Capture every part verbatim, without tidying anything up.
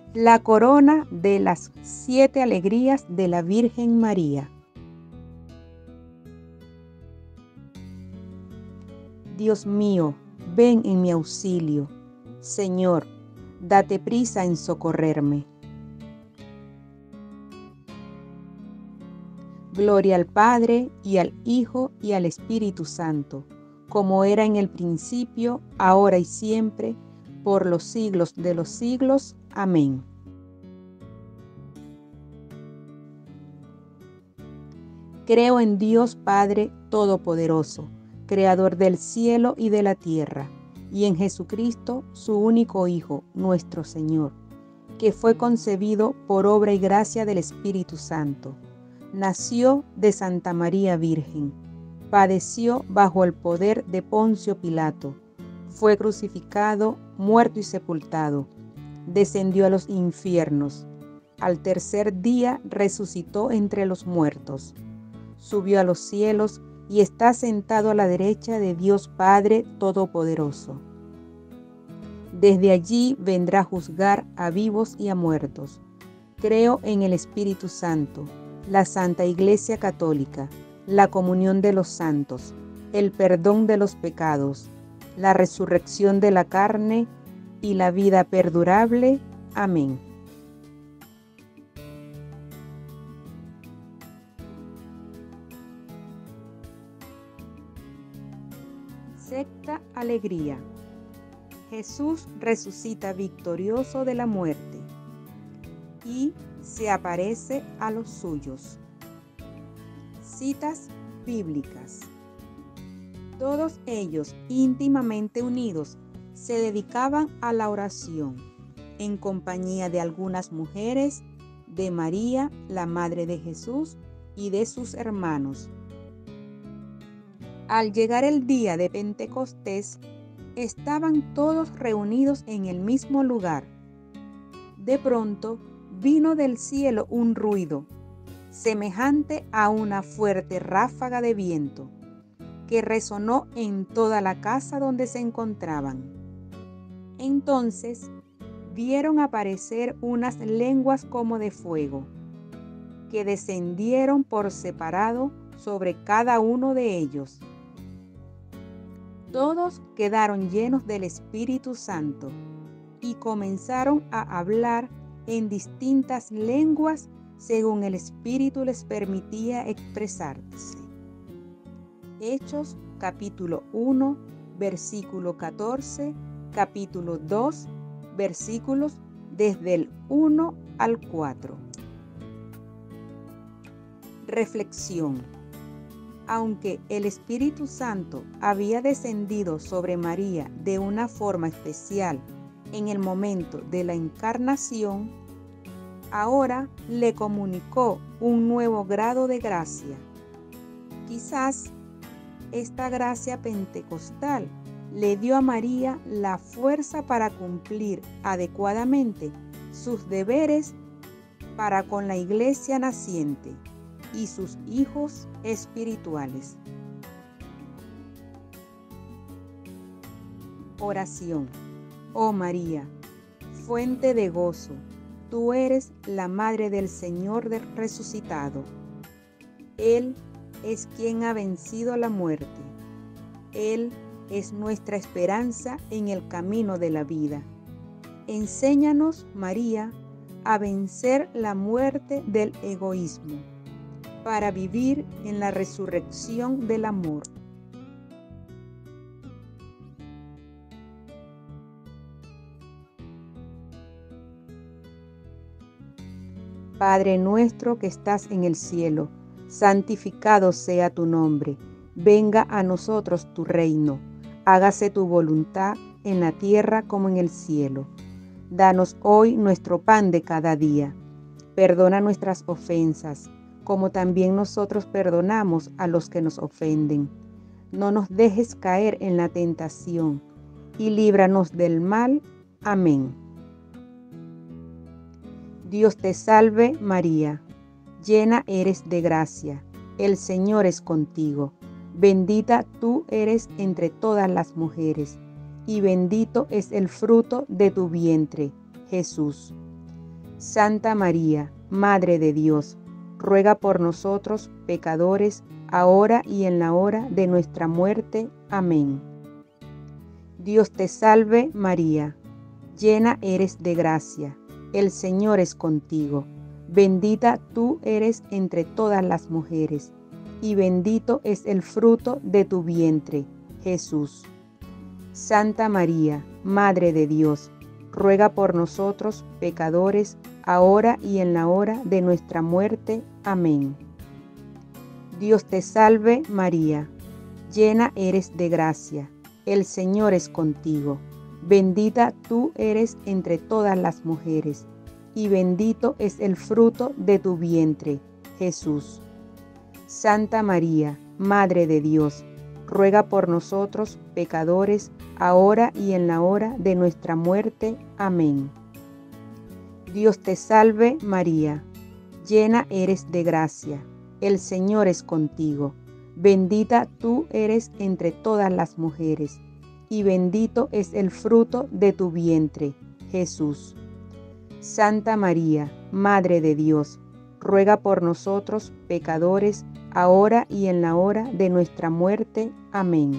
La corona de las siete alegrías de la Virgen María. Dios mío, ven en mi auxilio. Señor, date prisa en socorrerme. Gloria al Padre, y al Hijo, y al Espíritu Santo, como era en el principio, ahora y siempre, por los siglos de los siglos. Amén. Creo en Dios Padre Todopoderoso, Creador del cielo y de la tierra, y en Jesucristo, su único Hijo, nuestro Señor, que fue concebido por obra y gracia del Espíritu Santo. Nació de Santa María Virgen, padeció bajo el poder de Poncio Pilato, fue crucificado, muerto y sepultado, descendió a los infiernos, al tercer día resucitó entre los muertos, subió a los cielos y está sentado a la derecha de Dios Padre Todopoderoso. Desde allí vendrá a juzgar a vivos y a muertos. Creo en el Espíritu Santo, la Santa Iglesia Católica, la comunión de los santos, el perdón de los pecados, la resurrección de la carne y la vida perdurable. Amén. Sexta alegría. Jesús resucita victorioso de la muerte y se aparece a los suyos. Citas bíblicas. Todos ellos, íntimamente unidos, se dedicaban a la oración, en compañía de algunas mujeres, de María, la Madre de Jesús, y de sus hermanos. Al llegar el día de Pentecostés, estaban todos reunidos en el mismo lugar. De pronto vino del cielo un ruido, semejante a una fuerte ráfaga de viento, que resonó en toda la casa donde se encontraban. Entonces vieron aparecer unas lenguas como de fuego, que descendieron por separado sobre cada uno de ellos. Todos quedaron llenos del Espíritu Santo y comenzaron a hablar en distintas lenguas según el Espíritu les permitía expresarse. Hechos capítulo uno, versículo catorce, capítulo dos, versículos desde el uno al cuatro. Reflexión. Aunque el Espíritu Santo había descendido sobre María de una forma especial en el momento de la encarnación, ahora le comunicó un nuevo grado de gracia. Quizás esta gracia pentecostal le dio a María la fuerza para cumplir adecuadamente sus deberes para con la iglesia naciente y sus hijos espirituales. Oración. Oh María, fuente de gozo, tú eres la Madre del Señor resucitado. Él es quien ha vencido la muerte. Él es nuestra esperanza en el camino de la vida. Enséñanos, María, a vencer la muerte del egoísmo, para vivir en la resurrección del amor. Padre nuestro que estás en el cielo, santificado sea tu nombre. Venga a nosotros tu reino. Hágase tu voluntad en la tierra como en el cielo. Danos hoy nuestro pan de cada día. Perdona nuestras ofensas, como también nosotros perdonamos a los que nos ofenden. No nos dejes caer en la tentación, y líbranos del mal. Amén. Dios te salve, María, llena eres de gracia, el Señor es contigo. Bendita tú eres entre todas las mujeres, y bendito es el fruto de tu vientre, Jesús. Santa María, Madre de Dios, ruega por nosotros pecadores, ahora y en la hora de nuestra muerte. Amén. Dios te salve María, llena eres de gracia, el Señor es contigo. Bendita tú eres entre todas las mujeres, y bendito es el fruto de tu vientre, Jesús. Santa María, Madre de Dios, ruega por nosotros pecadores, ahora y en la hora de nuestra muerte. Amén. Dios te salve María, llena eres de gracia, el Señor es contigo. Bendita tú eres entre todas las mujeres, y bendito es el fruto de tu vientre, Jesús. Santa María, Madre de Dios, ruega por nosotros pecadores, ahora y en la hora de nuestra muerte. Amén. Dios te salve María, llena eres de gracia, el Señor es contigo. Bendita tú eres entre todas las mujeres, y bendito es el fruto de tu vientre, Jesús. Santa María, Madre de Dios, ruega por nosotros pecadores, ahora y en la hora de nuestra muerte. Amén.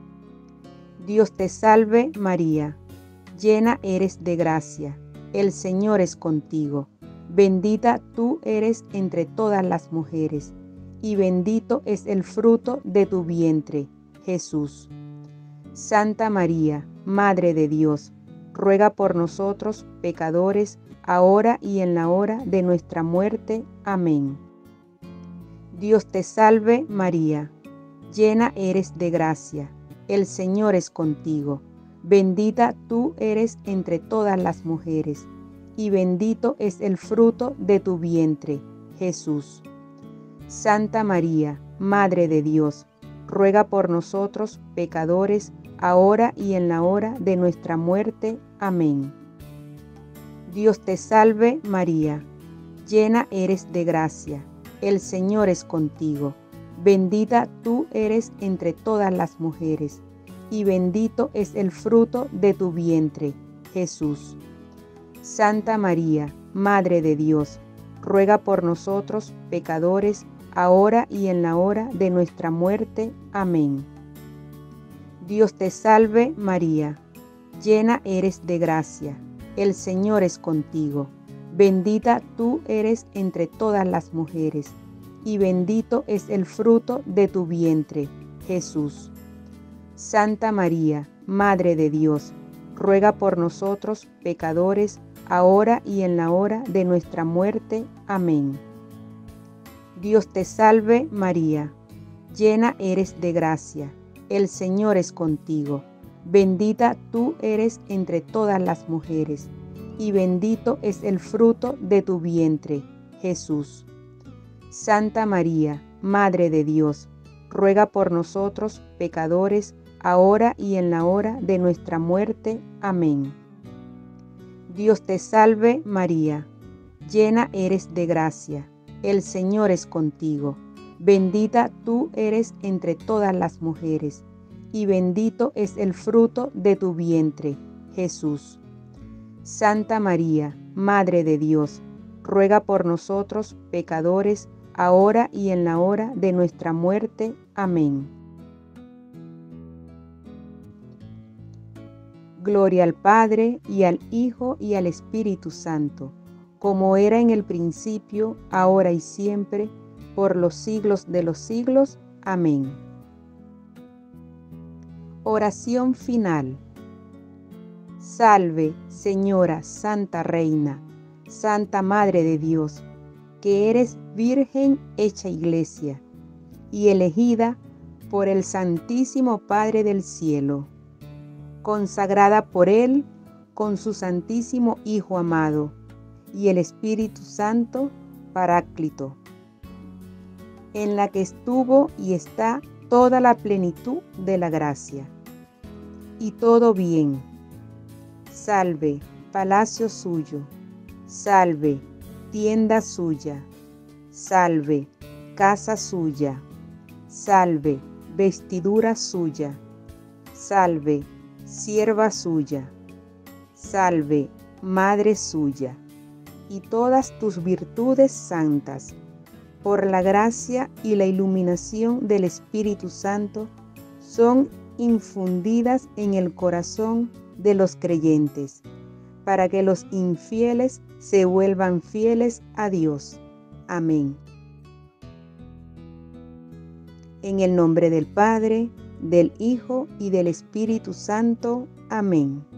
Dios te salve María, llena eres de gracia, el Señor es contigo. Bendita tú eres entre todas las mujeres, y bendito es el fruto de tu vientre, Jesús. Santa María, Madre de Dios, ruega por nosotros pecadores, ahora y en la hora de nuestra muerte. Amén. Dios te salve María, llena eres de gracia, el Señor es contigo. Bendita tú eres entre todas las mujeres, y bendito es el fruto de tu vientre, Jesús. Santa María, Madre de Dios, ruega por nosotros pecadores, ahora y en la hora de nuestra muerte. Amén. Dios te salve María, llena eres de gracia, el Señor es contigo. Bendita tú eres entre todas las mujeres, y bendito es el fruto de tu vientre, Jesús. Santa María, Madre de Dios, ruega por nosotros pecadores, ahora y en la hora de nuestra muerte. Amén. Dios te salve María, llena eres de gracia, el Señor es contigo. Bendita tú eres entre todas las mujeres, y bendito es el fruto de tu vientre, Jesús. Santa María, Madre de Dios, ruega por nosotros pecadores, ahora y en la hora de nuestra muerte. Amén. Dios te salve María, llena eres de gracia, el Señor es contigo. Bendita tú eres entre todas las mujeres, y bendito es el fruto de tu vientre, Jesús. Santa María, Madre de Dios, ruega por nosotros pecadores, ahora y en la hora de nuestra muerte. Amén. Dios te salve María, llena eres de gracia, el Señor es contigo. Bendita tú eres entre todas las mujeres, y bendito es el fruto de tu vientre, Jesús. Santa María, Madre de Dios, ruega por nosotros pecadores, ahora y en la hora de nuestra muerte. Amén. Gloria al Padre, y al Hijo, y al Espíritu Santo, como era en el principio, ahora y siempre, por los siglos de los siglos. Amén. Oración final. Salve, Señora Santa Reina, Santa Madre de Dios, que eres Virgen hecha Iglesia, y elegida por el Santísimo Padre del Cielo, consagrada por Él con su Santísimo Hijo amado, y el Espíritu Santo Paráclito, en la que estuvo y está toda la plenitud de la gracia, y todo bien. Salve, palacio suyo, salve, tienda suya, salve, casa suya, salve, vestidura suya, salve, sierva suya, salve, madre suya, y todas tus virtudes santas, por la gracia y la iluminación del Espíritu Santo, son infundidas en el corazón de los creyentes, para que los infieles se vuelvan fieles a Dios. Amén. En el nombre del Padre, del Hijo y del Espíritu Santo. Amén.